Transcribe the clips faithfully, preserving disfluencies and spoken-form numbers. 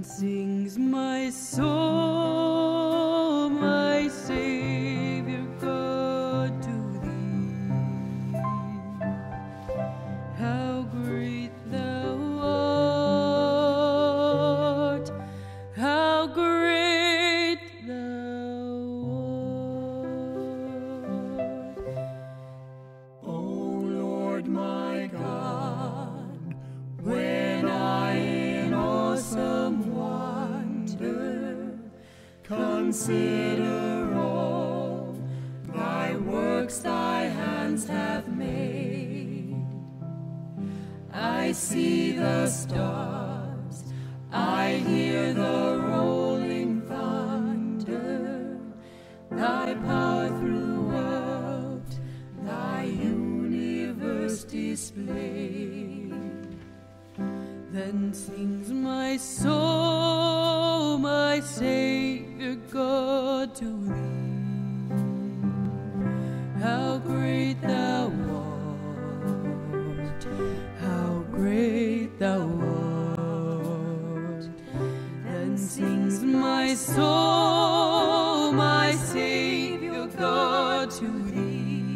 Then sings my soul, my Savior God, to thee. How great thou art, how great thou art. O Lord my God, when I in awesome wonder consider all thy works thy hands have made, I see the stars, I hear the rolling thunder, thy power throughout thy universe displayed. Then sings my soul, my Savior God, to thee. How great thou art, how great thou art. Then sings my soul, my Savior God, to thee.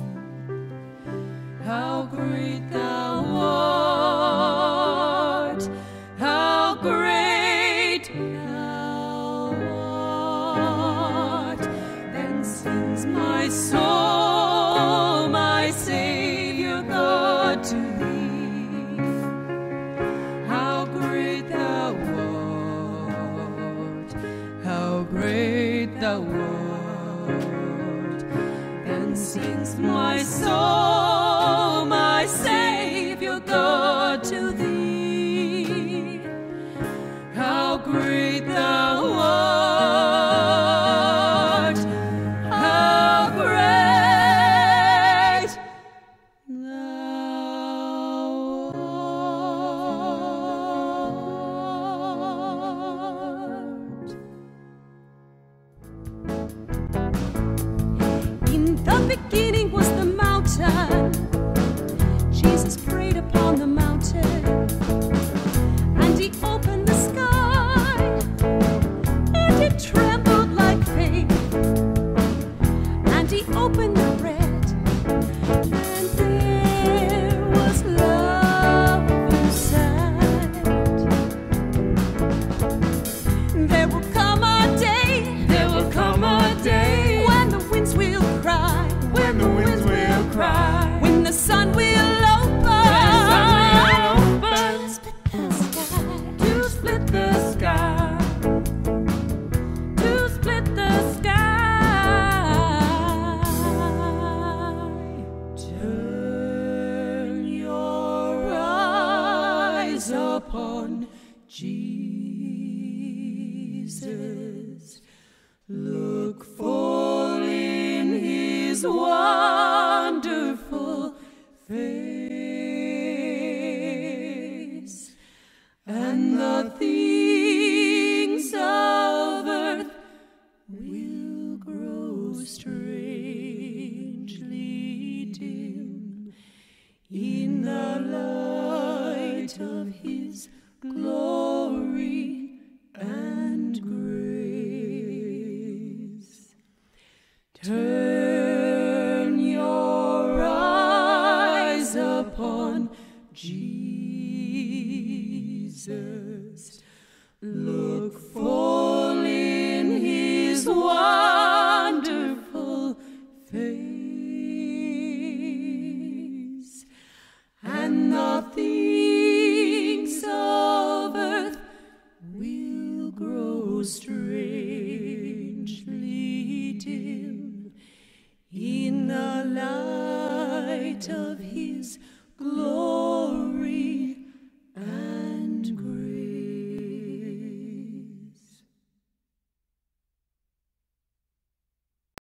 How great thou art, how great thou art. Then sings my soul, my Savior God, to thee. How great thou art, how great thou art. Then sings my soul, my Savior God, to thee. How great thou art, how great thou art. In the beginning was the mountain. Jesus prayed upon the mountain, and he opened the sky, and it trembled like faith, and he opened the red, and there was love inside. There will come a day, there will come a day, when the winds will cry, when the winds will cry, when the sun will upon Jesus. Look full in his wonderful face, and the things of earth will grow strangely dim in the light of his glory and grace. Turn your eyes upon Jesus. Look full in his wonderful face, and the things of earth will grow strangely dim in the light of his glory